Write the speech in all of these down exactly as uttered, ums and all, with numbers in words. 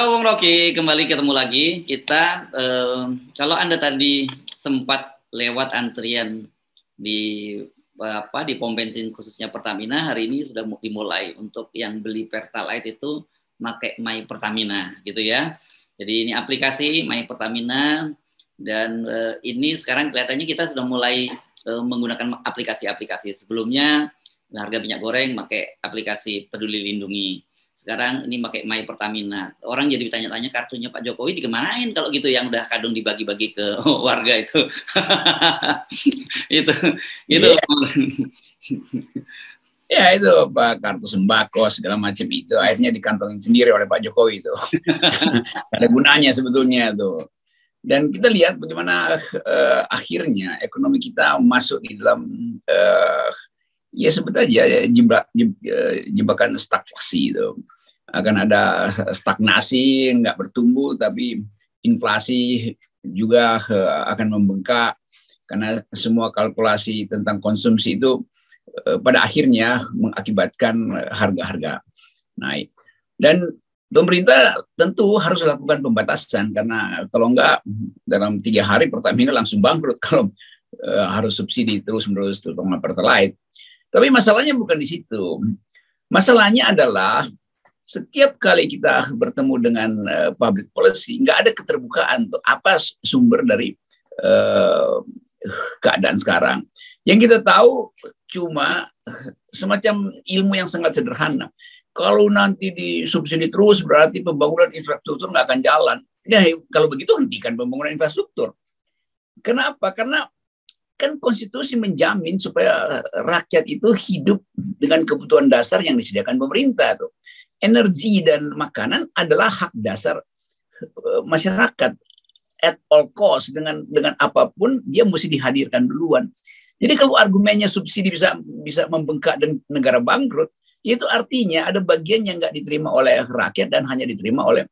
Halo Bung Rocky, kembali ketemu lagi. Kita, eh, kalau Anda tadi sempat lewat antrian di apa di pom bensin khususnya Pertamina, hari ini sudah dimulai untuk yang beli Pertalite itu pakai My Pertamina, gitu ya. Jadi ini aplikasi My Pertamina dan eh, ini sekarang kelihatannya kita sudah mulai eh, menggunakan aplikasi-aplikasi. Sebelumnya harga minyak goreng pakai aplikasi Peduli Lindungi. Sekarang ini pakai My Pertamina. Orang jadi bertanya-tanya kartunya Pak Jokowi dikemanain kalau gitu yang udah kadung dibagi-bagi ke warga itu. itu itu yeah. Ya itu Pak, kartu sembako segala macam itu akhirnya dikantongin sendiri oleh Pak Jokowi itu. Ada gunanya sebetulnya tuh. Dan kita lihat bagaimana uh, akhirnya ekonomi kita masuk di dalam uh, ya sebetulnya jebak, jebakan stagflasi itu. Akan ada stagnasi, nggak bertumbuh, tapi inflasi juga akan membengkak karena semua kalkulasi tentang konsumsi itu pada akhirnya mengakibatkan harga-harga naik. Dan pemerintah tentu harus lakukan pembatasan karena kalau enggak dalam tiga hari Pertamina langsung bangkrut kalau harus subsidi terus-menerus terutama Pertalite. Tapi masalahnya bukan di situ. Masalahnya adalah setiap kali kita bertemu dengan uh, public policy, nggak ada keterbukaan untuk apa sumber dari uh, keadaan sekarang. Yang kita tahu cuma semacam ilmu yang sangat sederhana. Kalau nanti disubsidi terus berarti pembangunan infrastruktur nggak akan jalan. Ya, kalau begitu hentikan pembangunan infrastruktur. Kenapa? Karena kan konstitusi menjamin supaya rakyat itu hidup dengan kebutuhan dasar yang disediakan pemerintah tuh. Energi dan makanan adalah hak dasar masyarakat at all cost, dengan dengan apapun dia mesti dihadirkan duluan. Jadi kalau argumennya subsidi bisa bisa membengkak dan negara bangkrut, itu artinya ada bagian yang nggak diterima oleh rakyat dan hanya diterima oleh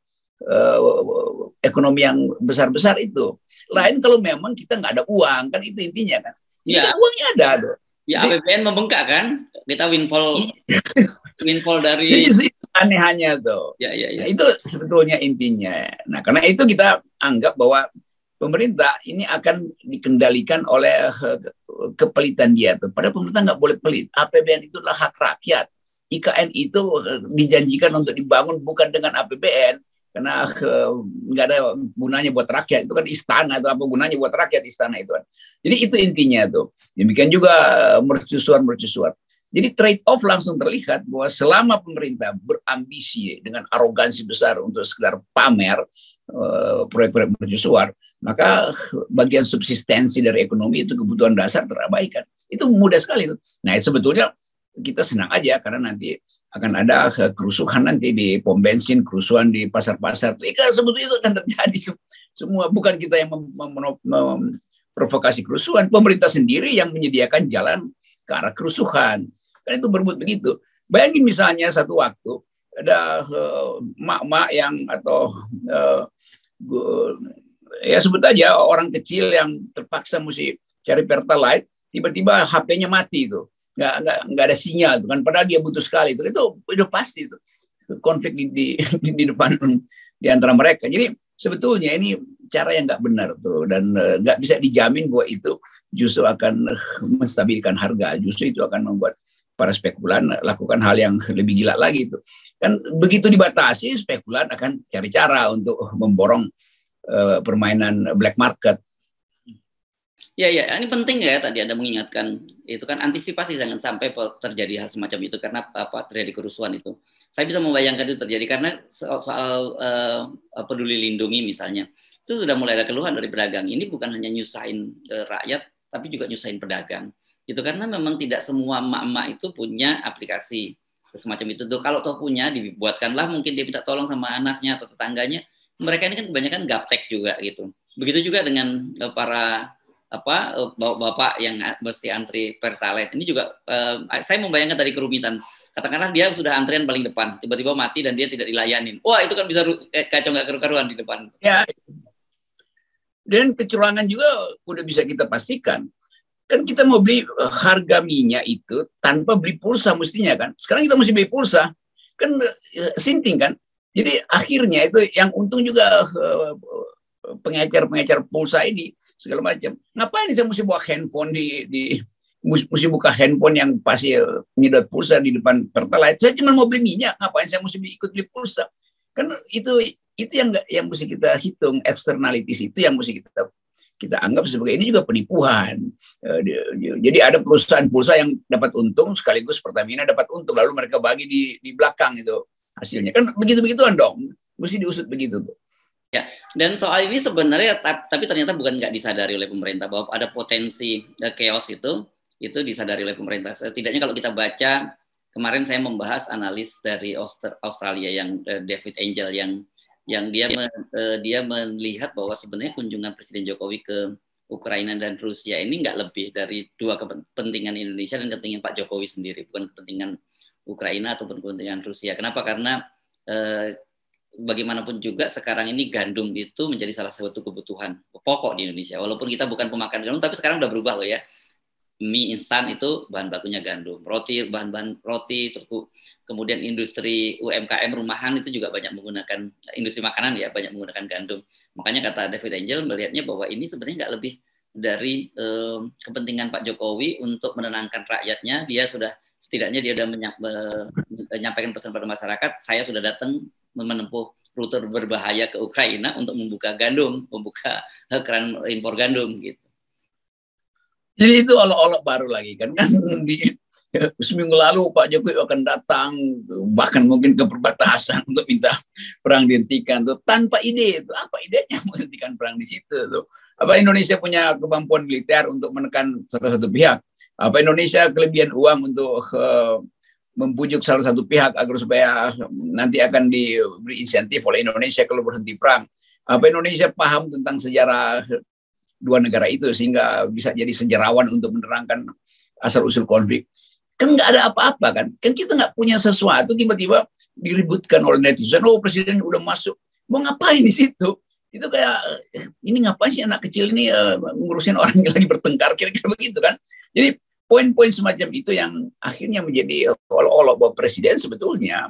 uh, ekonomi yang besar-besar itu. Lain kalau memang kita nggak ada uang, kan itu intinya kan. Ya. Kan uangnya ada tuh. Ya A P B N membengkak kan, kita windfall windfall dari. Jadi aneh-anehnya tuh. Ya, ya, ya. Nah, itu sebetulnya intinya. Nah karena itu kita anggap bahwa pemerintah ini akan dikendalikan oleh kepelitan dia tuh. Padahal pemerintah nggak boleh pelit. A P B N itu adalah hak rakyat. I K N itu dijanjikan untuk dibangun bukan dengan A P B N. Karena nggak ada gunanya buat rakyat, itu kan istana, itu apa gunanya buat rakyat istana itu kan. Jadi itu intinya tuh. Demikian juga mercusuar-mercusuar. Jadi trade off langsung terlihat bahwa selama pemerintah berambisi dengan arogansi besar untuk sekedar pamer uh, proyek-proyek mercusuar, maka bagian subsistensi dari ekonomi itu kebutuhan dasar terabaikan. Itu mudah sekali tuh. Nah sebetulnya kita senang aja karena nanti akan ada kerusuhan nanti di pom bensin, kerusuhan di pasar-pasar. Sebetulnya itu akan terjadi semua. Bukan kita yang memprovokasi kerusuhan, pemerintah sendiri yang menyediakan jalan ke arah kerusuhan. Kan itu berbuat begitu. Bayangin misalnya satu waktu ada emak-emak uh, yang atau uh, ya sebut aja orang kecil yang terpaksa mesti cari Pertalite, tiba-tiba H P-nya mati itu. Nggak, nggak, nggak ada sinyal tuh kan, padahal dia butuh sekali itu itu udah pasti itu konflik di, di, di depan di antara mereka. Jadi sebetulnya ini cara yang nggak benar tuh dan nggak bisa dijamin bahwa itu justru akan menstabilkan harga, justru itu akan membuat para spekulan lakukan hal yang lebih gila lagi itu kan. Begitu dibatasi, spekulan akan cari cara untuk memborong uh, permainan black market. Ya, ya, ini penting ya tadi Anda mengingatkan itu kan antisipasi jangan sampai terjadi hal semacam itu karena apa terjadi kerusuhan itu. Saya bisa membayangkan itu terjadi karena soal, soal uh, peduli lindungi misalnya itu sudah mulai ada keluhan dari pedagang. Ini bukan hanya nyusahin uh, rakyat tapi juga nyusahin pedagang. Itu karena memang tidak semua emak-emak itu punya aplikasi semacam itu. Tuh kalau toh punya dibuatkanlah mungkin dia minta tolong sama anaknya atau tetangganya. Mereka ini kan kebanyakan gaptek juga gitu. Begitu juga dengan uh, para apa bapak yang mesti antri Pertalite ini juga eh, saya membayangkan tadi kerumitan. Katakanlah dia sudah antrian paling depan, tiba-tiba mati dan dia tidak dilayanin. Wah itu kan bisa eh, kacau nggak keru-karuan di depan. Ya. Dan kecurangan juga udah bisa kita pastikan. Kan kita mau beli harga minyak itu tanpa beli pulsa mestinya kan. Sekarang kita mesti beli pulsa. Kan sinting kan. Jadi akhirnya itu yang untung juga uh, pengecer-pengecer pulsa ini segala macam. Ngapain saya mesti bawa handphone di di mesti buka handphone yang pasti nyedot pulsa di depan Pertalite. Saya cuma mau beli minyak, ngapain saya mesti ikut beli pulsa? Kan itu itu yang yang mesti kita hitung, externalities itu yang mesti kita kita anggap sebagai ini juga penipuan. Jadi ada perusahaan pulsa yang dapat untung sekaligus Pertamina dapat untung, lalu mereka bagi di di belakang itu hasilnya. Kan begitu-begituan dong, mesti diusut begitu. Ya, dan soal ini sebenarnya tapi ternyata bukan nggak disadari oleh pemerintah bahwa ada potensi chaos itu, itu disadari oleh pemerintah. Setidaknya kalau kita baca, kemarin saya membahas analis dari Australia yang David Angel yang yang dia dia melihat bahwa sebenarnya kunjungan Presiden Jokowi ke Ukraina dan Rusia ini nggak lebih dari dua kepentingan Indonesia dan kepentingan Pak Jokowi sendiri, bukan kepentingan Ukraina ataupun kepentingan Rusia. Kenapa? Karena eh, bagaimanapun juga sekarang ini gandum itu menjadi salah satu kebutuhan pokok di Indonesia. Walaupun kita bukan pemakan gandum, tapi sekarang udah berubah loh ya. Mie instan itu bahan bakunya gandum, roti bahan-bahan roti, terus kemudian industri U M K M rumahan itu juga banyak menggunakan, industri makanan ya banyak menggunakan gandum. Makanya kata David Angel melihatnya bahwa ini sebenarnya nggak lebih dari eh, kepentingan Pak Jokowi untuk menenangkan rakyatnya. Dia sudah setidaknya dia sudah menyampaikan pesan pada masyarakat, saya sudah datang menempuh rute berbahaya ke Ukraina untuk membuka gandum, membuka keran impor gandum gitu. Jadi itu olok-olok baru lagi kan kan di ya, seminggu lalu Pak Jokowi akan datang bahkan mungkin ke perbatasan untuk minta perang dihentikan tuh tanpa ide itu apa idenya menghentikan perang di situ tuh. Apa Indonesia punya kemampuan militer untuk menekan salah satu pihak? Apa Indonesia kelebihan uang untuk uh, membujuk salah satu pihak agar supaya nanti akan diberi insentif oleh Indonesia kalau berhenti perang? Apa Indonesia paham tentang sejarah dua negara itu sehingga bisa jadi sejarawan untuk menerangkan asal-usul konflik? Kan nggak ada apa-apa kan? Kan kita nggak punya sesuatu, tiba-tiba diributkan oleh netizen. Oh presiden udah masuk, mau ngapain di situ? Itu kayak ini ngapain sih anak kecil ini uh, ngurusin orang yang lagi bertengkar, kira-kira begitu kan? Jadi poin-poin semacam itu yang akhirnya menjadi olok-olok bahwa presiden sebetulnya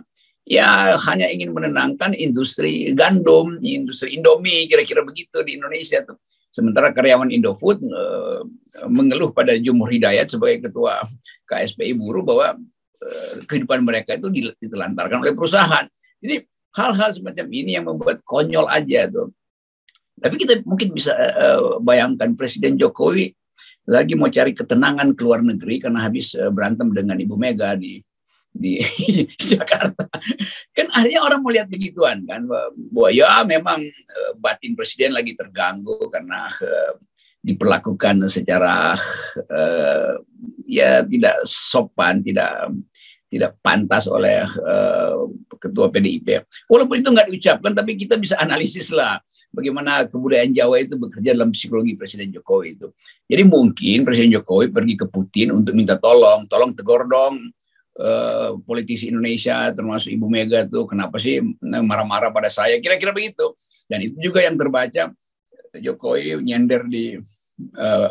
ya hanya ingin menenangkan industri gandum, industri Indomie, kira-kira begitu di Indonesia tuh. Sementara karyawan Indofood uh, mengeluh pada Jumur Hidayat sebagai ketua K S P I buruh bahwa uh, kehidupan mereka itu ditelantarkan oleh perusahaan. Jadi hal-hal semacam ini yang membuat konyol aja tuh. Tapi kita mungkin bisa uh, bayangkan Presiden Jokowi lagi mau cari ketenangan ke luar negeri karena habis uh, berantem dengan Ibu Mega di di Jakarta. Kan akhirnya orang mau lihat begituan kan, bahwa ya memang uh, batin presiden lagi terganggu karena uh, diperlakukan secara uh, ya tidak sopan, tidak tidak pantas oleh uh, ketua P D I P. Walaupun itu nggak diucapkan, tapi kita bisa analisis lah bagaimana kebudayaan Jawa itu bekerja dalam psikologi Presiden Jokowi itu. Jadi mungkin Presiden Jokowi pergi ke Putin untuk minta tolong, tolong tegur dong Uh, politisi Indonesia termasuk Ibu Mega tuh kenapa sih marah-marah pada saya, kira-kira begitu. Dan itu juga yang terbaca Jokowi nyender di uh,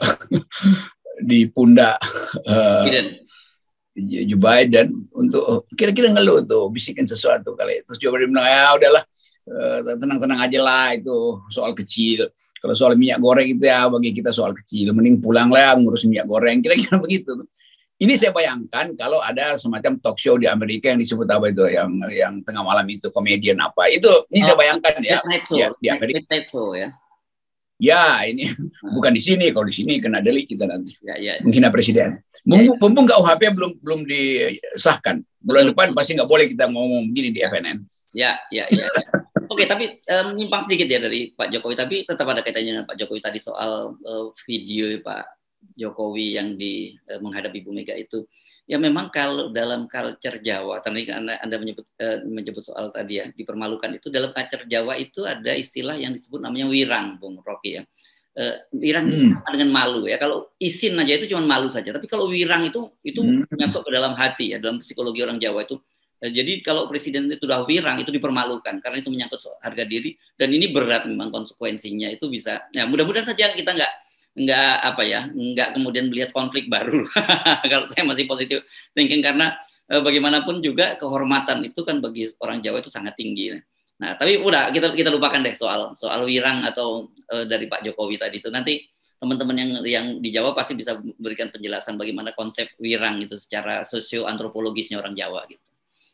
di pundak uh, Joe Biden untuk kira-kira ngeluh tuh, bisikin sesuatu kali. Terus Joe Biden bilang ya udahlah uh, tenang-tenang aja lah, itu soal kecil. Kalau soal minyak goreng itu ya bagi kita soal kecil, mending pulang lah ngurus minyak goreng, kira-kira begitu. Ini saya bayangkan kalau ada semacam talk show di Amerika yang disebut apa itu, yang yang tengah malam itu komedian apa itu, ini oh, saya bayangkan ya, ya di Amerika. Show, ya. Ya ini hmm. bukan di sini, kalau di sini kena delik kita nanti ya, ya. menghina presiden. Mumpung, mumpung K U H P belum belum disahkan, bulan Betul. depan pasti nggak boleh kita ngomong begini di F N N. Ya, ya, ya. ya. Oke, tapi um, nyimpang sedikit ya dari Pak Jokowi, tapi tetap ada kaitannya dengan Pak Jokowi tadi soal uh, video Pak Jokowi yang di eh, menghadapi Ibu Mega itu. Ya memang kalau dalam culture Jawa, tadi Anda, anda menyebut eh, menyebut soal tadi ya, dipermalukan itu, dalam culture Jawa itu ada istilah yang disebut namanya wirang, Bung Rocky ya. Eh, wirang itu hmm. sama dengan malu ya. Kalau isin aja itu cuma malu saja, tapi kalau wirang itu itu hmm. masuk ke dalam hati ya, dalam psikologi orang Jawa itu. Eh, jadi kalau presiden itu sudah wirang itu dipermalukan karena itu menyangkut harga diri, dan ini berat memang konsekuensinya, itu bisa. Ya mudah-mudahan saja kita nggak nggak apa ya, nggak kemudian melihat konflik baru. Kalau saya masih positif thinking, karena e, bagaimanapun juga kehormatan itu kan bagi orang Jawa itu sangat tinggi. Nah, tapi udah kita kita lupakan deh soal soal wirang atau uh, dari Pak Jokowi tadi itu. Nanti teman-teman yang yang di Jawa pasti bisa memberikan penjelasan bagaimana konsep wirang itu secara sosio-antropologisnya orang Jawa gitu.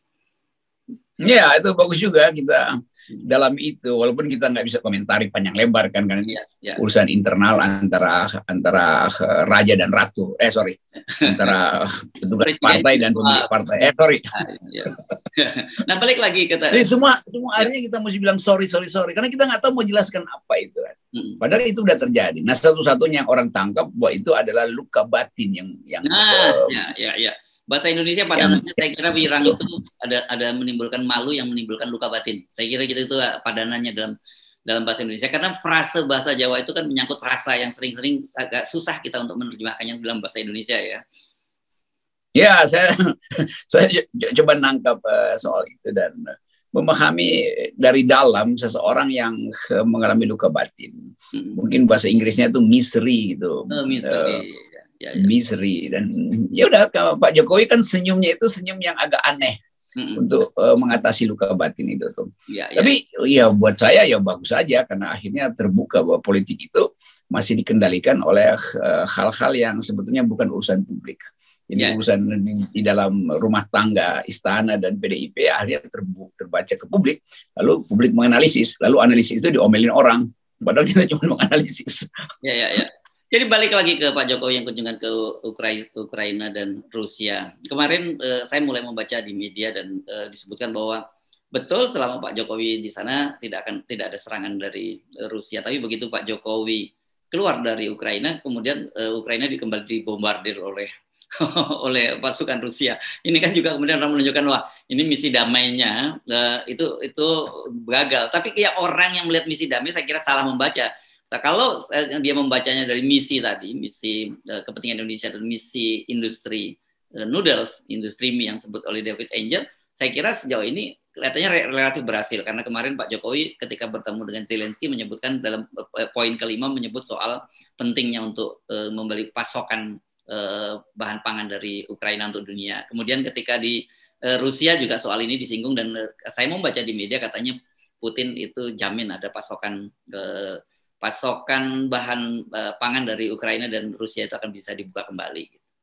Ya, itu bagus juga kita dalam itu, walaupun kita nggak bisa komentari panjang lebar kan, karena ini ya, ya. urusan internal antara antara raja dan ratu, eh sorry, antara petugas partai dan pemilik partai, eh sorry. Ya. Nah balik lagi kita. Jadi semua semua akhirnya kita mesti bilang sorry sorry sorry, karena kita nggak tahu mau jelaskan apa itu. Padahal itu udah terjadi. Nah satu-satunya yang orang tangkap bahwa itu adalah luka batin yang yang. Nah, uh, ya ya ya. Bahasa Indonesia padanannya saya kira wirang itu ada ada menimbulkan malu yang menimbulkan luka batin. Saya kira gitu itu padanannya dalam dalam bahasa Indonesia, karena frase bahasa Jawa itu kan menyangkut rasa yang sering-sering agak susah kita untuk menerjemahkannya dalam bahasa Indonesia ya. Ya, saya saya coba nangkap uh, soal itu dan memahami dari dalam seseorang yang uh, mengalami luka batin. Hmm. Mungkin bahasa Inggrisnya itu misery gitu. Oh, misery. Uh, Ya, ya. Misery dan ya udah Pak Jokowi kan senyumnya itu senyum yang agak aneh mm-hmm. untuk uh, mengatasi luka batin itu tuh. Ya, ya. Tapi ya buat saya ya bagus saja karena akhirnya terbuka bahwa politik itu masih dikendalikan oleh uh, hal-hal yang sebetulnya bukan urusan publik. Ini ya. urusan di, di dalam rumah tangga istana dan P D I P akhirnya terbuka, terbaca ke publik, lalu publik menganalisis, lalu analisis itu diomelin orang, padahal kita cuma menganalisis. Ya ya ya. Jadi balik lagi ke Pak Jokowi yang kunjungan ke Ukraina, Ukraina dan Rusia. Kemarin eh, saya mulai membaca di media dan eh, disebutkan bahwa betul selama Pak Jokowi di sana tidak akan tidak ada serangan dari eh, Rusia. Tapi begitu Pak Jokowi keluar dari Ukraina, kemudian eh, Ukraina kembali dibombardir oleh oleh pasukan Rusia. Ini kan juga kemudian menunjukkan wah ini misi damainya eh, itu itu gagal. Tapi kayak orang yang melihat misi damai saya kira salah membaca. Nah, kalau dia membacanya dari misi tadi, misi uh, kepentingan Indonesia dan misi industri uh, noodles, industri mie yang disebut oleh David Angel, saya kira sejauh ini kelihatannya re relatif berhasil. Karena kemarin Pak Jokowi ketika bertemu dengan Zelensky menyebutkan dalam uh, poin kelima menyebut soal pentingnya untuk uh, membeli pasokan uh, bahan pangan dari Ukraina untuk dunia. Kemudian ketika di uh, Rusia juga soal ini disinggung dan uh, saya membaca di media katanya Putin itu jamin ada pasokan uh, pasokan bahan uh, pangan dari Ukraina dan Rusia itu akan bisa dibuka kembali.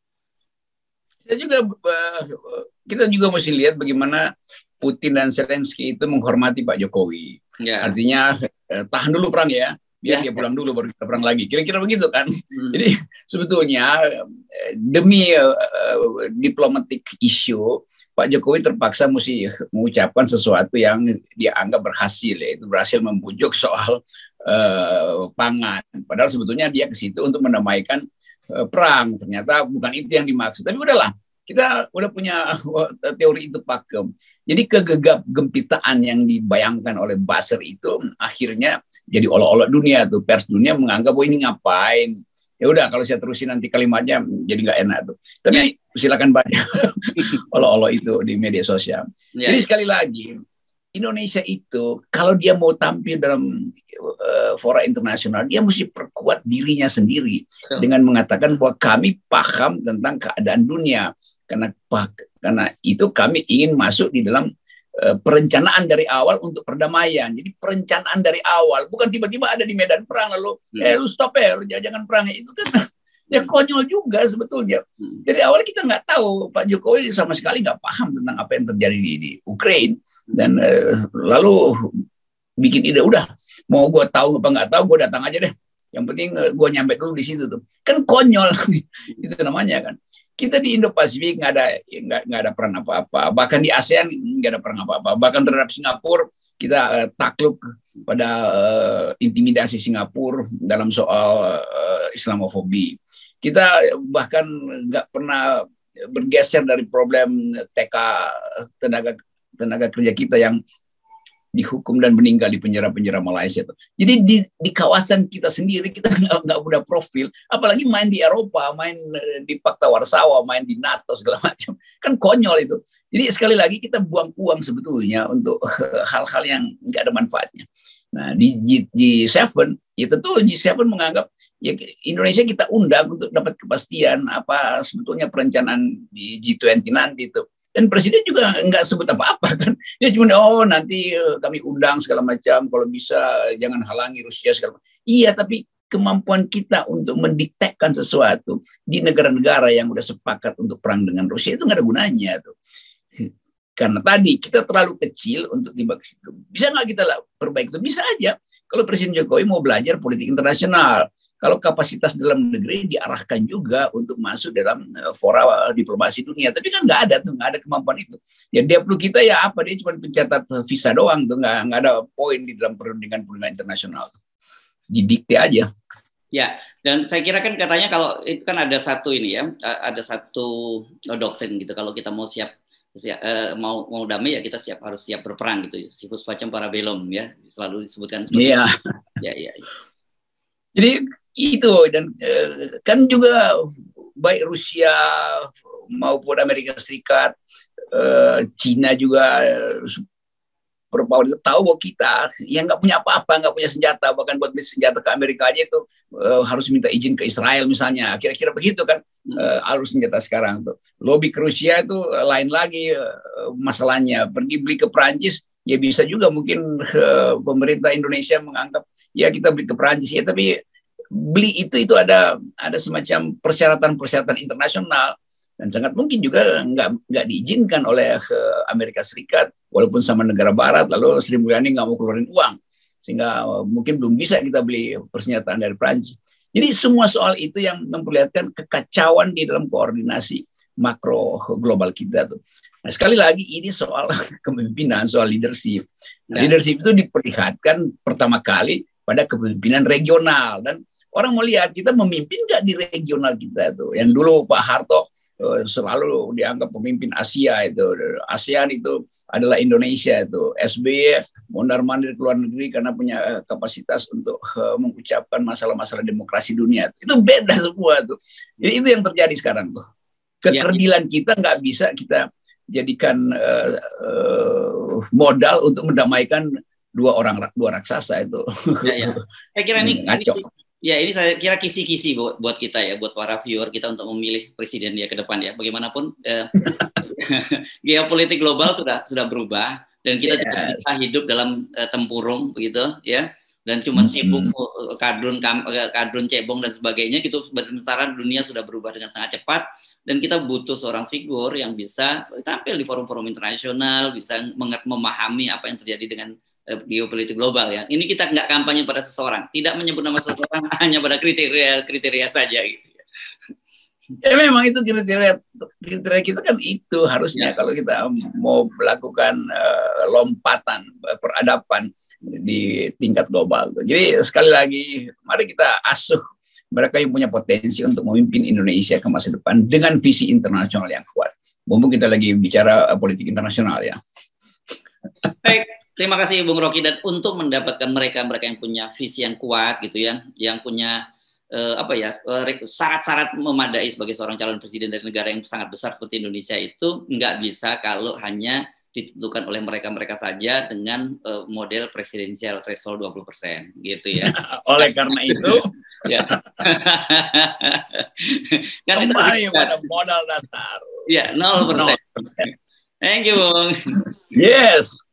Kita juga uh, kita juga mesti lihat bagaimana Putin dan Zelensky itu menghormati Pak Jokowi. Ya. Artinya uh, tahan dulu perang ya, biar ya, dia pulang ya. dulu baru kita perang lagi. Kira-kira begitu kan? Hmm. Jadi sebetulnya demi uh, uh, diplomatic issue, Pak Jokowi terpaksa mesti mengucapkan sesuatu yang dia anggap berhasil, yaitu berhasil membujuk soal Uh, pangan. Padahal sebetulnya dia ke situ untuk mendamaikan uh, perang. Ternyata bukan itu yang dimaksud. Tapi udahlah, kita udah punya uh, teori itu pakem. Jadi kegegap gempitaan yang dibayangkan oleh Buzzer itu akhirnya jadi olok-olok dunia tuh. Pers dunia menganggap bahwa ini ngapain. Ya udah kalau saya terusin nanti kalimatnya jadi nggak enak tuh. Tapi ya. Silakan baca olok-olok itu di media sosial. Ya. Jadi sekali lagi Indonesia itu kalau dia mau tampil dalam uh, fora internasional, dia mesti perkuat dirinya sendiri Betul. dengan mengatakan bahwa kami paham tentang keadaan dunia, karena karena itu kami ingin masuk di dalam uh, perencanaan dari awal untuk perdamaian. Jadi perencanaan dari awal, bukan tiba-tiba ada di medan perang lalu hmm. eh lu stop ya, jangan perang itu kan. Ya konyol juga sebetulnya. Dari awal kita nggak tahu, Pak Jokowi sama sekali nggak paham tentang apa yang terjadi di, di Ukraina dan uh, lalu bikin ide udah mau gue tahu apa nggak tahu gue datang aja deh. Yang penting uh, gue nyampe dulu di situ tuh. Kan konyol itu namanya kan. Kita di Indo-Pasifik nggak ada nggak nggak ada peran apa-apa. Bahkan di ASEAN nggak ada peran apa-apa. Bahkan terhadap Singapura kita uh, takluk pada uh, intimidasi Singapura dalam soal uh, Islamofobi. Kita bahkan nggak pernah bergeser dari problem T K tenaga tenaga kerja kita yang dihukum dan meninggal di penjara-penjara Malaysia. Jadi di, di kawasan kita sendiri kita nggak nggak punya profil, apalagi main di Eropa, main di Pakta Warsawa, main di NATO segala macam, kan konyol itu. Jadi sekali lagi kita buang uang sebetulnya untuk hal-hal yang nggak ada manfaatnya. Nah di G tujuh ya tentu G tujuh menganggap ya Indonesia kita undang untuk dapat kepastian apa sebetulnya perencanaan di G dua puluh nanti itu. Dan presiden juga nggak sebut apa-apa kan. Dia cuma, oh nanti kami undang segala macam, kalau bisa jangan halangi Rusia segala macam. Iya, tapi kemampuan kita untuk mendiktekan sesuatu di negara-negara yang udah sepakat untuk perang dengan Rusia itu nggak ada gunanya tuh. Karena tadi kita terlalu kecil untuk tiba ke situ. Bisa nggak kita perbaiki itu? Bisa aja. Kalau Presiden Jokowi mau belajar politik internasional, kalau kapasitas dalam negeri diarahkan juga untuk masuk dalam fora diplomasi dunia. Tapi kan nggak ada tuh, nggak ada kemampuan itu. Ya dia perlu kita ya apa, dia cuma pencatat visa doang tuh, nggak nggak ada poin di dalam perundingan-perundingan internasional. Didikte aja. Ya, dan saya kira kan katanya kalau itu kan ada satu ini ya, ada satu doktrin gitu. Kalau kita mau siap Siap, uh, mau mau damai ya kita siap harus siap berperang gitu, sifus pacem parabellum ya, selalu disebutkan seperti iya. itu. Ya, ya, ya. Jadi itu, dan uh, kan juga baik Rusia maupun Amerika Serikat, uh, Cina juga uh, superpower itu tahu bahwa kita yang nggak punya apa-apa, nggak punya senjata, bahkan buat senjata ke Amerika aja itu uh, harus minta izin ke Israel misalnya, kira-kira begitu kan. Uh, harus senjata sekarang tuh. Lobby ke Rusia itu uh, lain lagi uh, masalahnya. Pergi beli ke Perancis ya bisa juga mungkin uh, pemerintah Indonesia menganggap ya kita beli ke Perancis ya, tapi beli itu itu ada ada semacam persyaratan-persyaratan internasional, dan sangat mungkin juga nggak nggak diizinkan oleh uh, Amerika Serikat walaupun sama negara Barat, lalu Sri Mulyani nggak mau keluarin uang sehingga uh, mungkin belum bisa kita beli persenjataan dari Perancis. Jadi semua soal itu yang memperlihatkan kekacauan di dalam koordinasi makro global kita tuh. Nah, sekali lagi ini soal kepemimpinan, soal leadership. Nah, ya. Leadership itu diperlihatkan pertama kali pada kepemimpinan regional, dan orang mau lihat kita memimpin nggak di regional kita tuh. Yang dulu Pak Harto uh, selalu dianggap pemimpin Asia itu, ASEAN itu adalah Indonesia itu. S B Y mondar-mandir ke luar negeri karena punya uh, kapasitas untuk uh, mengucapkan masalah-masalah demokrasi dunia. Itu beda semua tuh. Jadi itu yang terjadi sekarang tuh. Kekerdilan kita nggak bisa kita jadikan uh, uh, modal untuk mendamaikan dua orang dua raksasa itu. Ya, ya. Saya kira ini, ngaco. ini ya ini saya kira kisi-kisi buat, buat kita ya, buat para viewer kita untuk memilih presiden dia ke depan ya. Bagaimanapun eh, geopolitik global sudah sudah berubah, dan kita yes. tidak bisa hidup dalam eh, tempurung begitu ya. Dan cuma sibuk mm-hmm. kadrun kadrun cebong dan sebagainya gitu. Sementara dunia sudah berubah dengan sangat cepat, dan kita butuh seorang figur yang bisa tampil di forum-forum internasional, bisa memahami apa yang terjadi dengan geopolitik global ya. Ini kita nggak kampanye pada seseorang, tidak menyebut nama seseorang, hanya pada kriteria kriteria saja gitu. Ya memang itu kriteria kriteria kita kan itu harusnya ya. Kalau kita mau melakukan uh, lompatan peradaban di tingkat global. Jadi sekali lagi mari kita asuh mereka yang punya potensi untuk memimpin Indonesia ke masa depan dengan visi internasional yang kuat. Mumpung kita lagi bicara uh, politik internasional ya. Baik. Terima kasih Bung Rocky, dan untuk mendapatkan mereka-mereka yang punya visi yang kuat gitu ya, yang punya eh, apa ya syarat-syarat memadai sebagai seorang calon presiden dari negara yang sangat besar seperti Indonesia, itu nggak bisa kalau hanya ditentukan oleh mereka-mereka saja dengan eh, model presidensial threshold dua puluh persen gitu ya. Oleh karena itu ya. Kan kembali pada modal dasar. Ya, nol persen. Thank you, Bung. Yes.